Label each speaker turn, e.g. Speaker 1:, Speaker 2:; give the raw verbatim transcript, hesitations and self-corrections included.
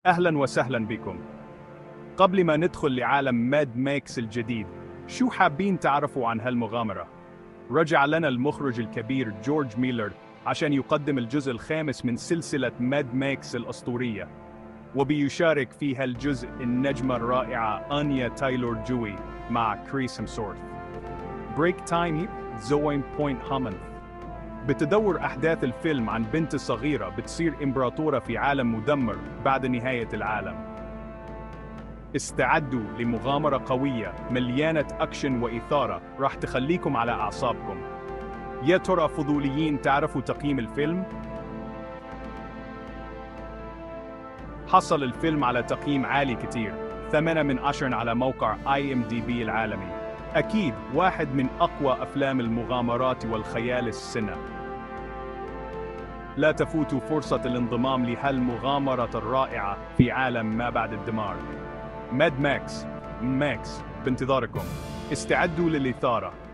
Speaker 1: أهلا وسهلا بكم. قبل ما ندخل لعالم ماد ماكس الجديد، شو حابين تعرفوا عن هالمغامرة؟ رجع لنا المخرج الكبير جورج ميلر عشان يقدم الجزء الخامس من سلسلة ماد ماكس الأسطورية، وبيشارك في هالجزء النجمة الرائعة أنيا تايلور جوي مع كريس هيمسورث. بريك تايم زوين بوينت هامونث. بتدور أحداث الفيلم عن بنت صغيرة بتصير إمبراطورة في عالم مدمر بعد نهاية العالم. استعدوا لمغامرة قوية مليانة أكشن وإثارة راح تخليكم على أعصابكم. يا ترى فضوليين تعرفوا تقييم الفيلم؟ حصل الفيلم على تقييم عالي كتير، ثمانية من عشرة على موقع آي إم دي بي العالمي. أكيد واحد من أقوى أفلام المغامرات والخيال السنة. لا تفوتوا فرصة الانضمام لهالمغامرة الرائعة في عالم ما بعد الدمار. ماد ماكس ماكس بانتظاركم. استعدوا للإثارة.